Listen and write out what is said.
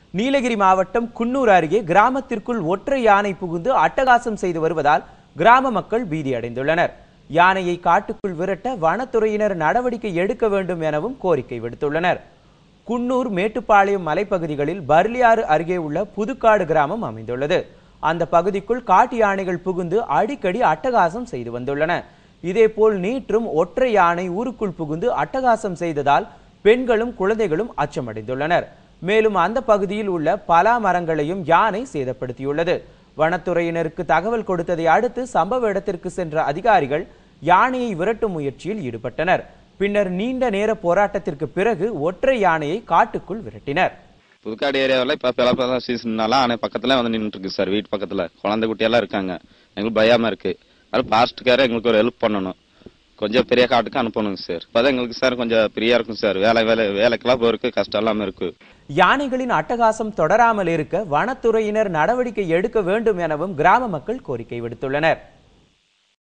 நீலகிரி மாவட்டம் குன்னூர் அருகே கிராமத்திற்குள் ஒற்றை யானை புகுந்து அட்டகாசம் செய்து வருவதால் கிராம மக்கள் பீதியடைந்துள்ளனர். யானையை காட்டுக்குள் விரட்ட வனத்துறையினர் நடவடிக்கை எடுக்க வேண்டும் எனவும் கோரிக்கை விடுத்துள்ளனர். குன்னூர் மேட்டுப்பாளையம் மலைப்பகுதிகளில் பர்லியாறு அருகே உள்ள புதுக்காடு கிராமம் அமைந்துள்ளது. அந்த பகுதிக்குள் காட்டு யானைகள் புகுந்து அடிக்கடி அட்டகாசம் செய்து வந்துள்ளன. இதேபோல் நேற்றும் ஒற்றை யானை ஊருக்குள் புகுந்து அட்டகாசம் செய்ததால் பெண்களும் குழந்தைகளும் அச்சமடைந்துள்ளனர். மேலும் அந்த பகுதியில் உள்ள பலா மரங்களையும் யானை சேதப்படுத்தியுள்ளது. வனத்துறையினருக்கு தகவல் கொடுத்ததை அடுத்து சம்பவ இடத்திற்கு சென்ற அதிகாரிகள் யானையை விரட்டும் முயற்சியில் ஈடுபட்டனர். பின்னர் நீண்ட நேர போராட்டத்திற்கு பிறகு ஒற்றை யானையை காட்டுக்குள் விரட்டினர். புதுக்காடு ஏரியாவில் இப்போ பிளப்பெல்லாம் சீசன்னால ஆனை பக்கத்துல வந்து நின்றுட்டு இருக்கு சார். வீட்டு பக்கத்துல குழந்தை குட்டியெல்லாம் இருக்காங்க. எங்களுக்கு பயமா இருக்கு. அது பாஸ்ட்டுக்கார எங்களுக்கு ஒரு ஹெல்ப் பண்ணணும். கொஞ்சம் பெரிய காட்டுக்கு அனுப்பணுங்க சார். அப்பதான் எங்களுக்கு சார் கொஞ்சம் ஃப்ரீயா இருக்கும் சார். வேலைக்கெல்லாம் போறதுக்கு கஷ்டம் இல்லாம இருக்கு. யானைகளின் அட்டகாசம் தொடராமல் இருக்க வனத்துறையினர் நடவடிக்கை எடுக்க வேண்டும் எனவும் கிராம மக்கள் கோரிக்கை விடுத்துள்ளனர்.